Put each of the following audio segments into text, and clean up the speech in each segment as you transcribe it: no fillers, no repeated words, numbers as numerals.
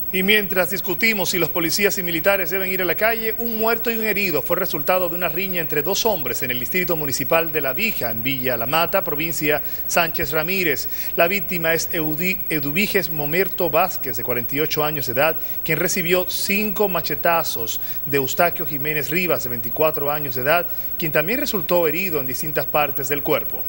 Y mientras discutimos si los policías y militares deben ir a la calle, un muerto y un herido fue resultado de una riña entre dos hombres en el distrito municipal de La Vija, en Villa La Mata, provincia Sánchez Ramírez. La víctima es Eduviges Momerto Vázquez, de 48 años de edad, quien recibió 5 machetazos de Eustaquio Jiménez Rivas, de 24 años de edad, quien también resultó herido en distintas partes del cuerpo.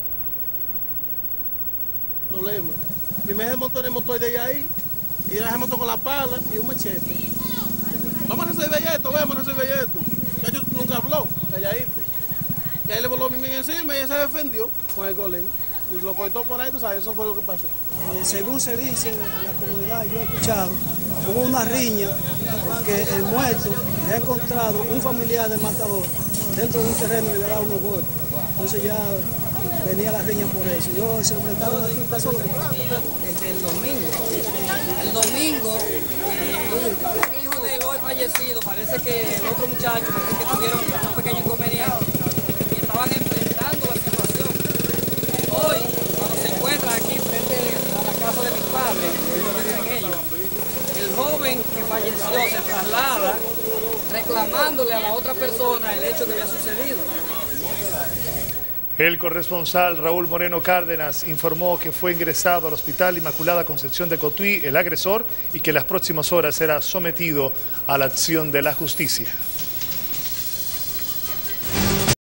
Primero se montó en el motor de ahí. Y él se montó con la pala y un machete. Vamos a resolver esto, vamos a resolver esto. Ya yo nunca habló, calladito. Y ahí le voló mi mina encima y él se defendió con el golén. Y lo cortó por ahí, tú sabes, eso fue lo que pasó. Según se dice en la comunidad, yo he escuchado, hubo una riña porque el muerto le ha encontrado un familiar del matador dentro de un terreno y le había dado unos golpes. Entonces ya venía la riña por eso. Yo se enfrentaron aquí, pasó lo que pasó. Desde el domingo. El domingo, un hijo del hoy fallecido, parece que el otro muchacho, parece que tuvieron un pequeño inconveniente y estaban enfrentando la situación. Hoy, cuando se encuentran aquí frente a la casa de mis padres, donde viven ellos, el joven que falleció se traslada reclamándole a la otra persona el hecho que había sucedido. El corresponsal Raúl Moreno Cárdenas informó que fue ingresado al Hospital Inmaculada Concepción de Cotuí el agresor y que en las próximas horas será sometido a la acción de la justicia.